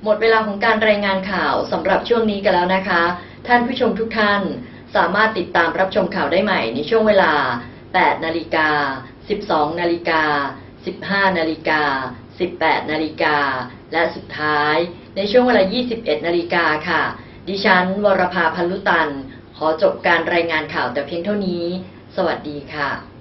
หมดเวลาของการรายงานข่าวสำหรับช่วงนี้กันแล้วนะคะท่านผู้ชมทุกท่านสามารถติดตามรับชมข่าวได้ใหม่ในช่วงเวลา 8 นาฬิกา 12 นาฬิกา 15 นาฬิกา 18 นาฬิกาและสุดท้ายในช่วงเวลา 21 นาฬิกาค่ะดิฉันวรภา พันลุตันขอจบการรายงานข่าวแต่เพียงเท่านี้สวัสดีค่ะ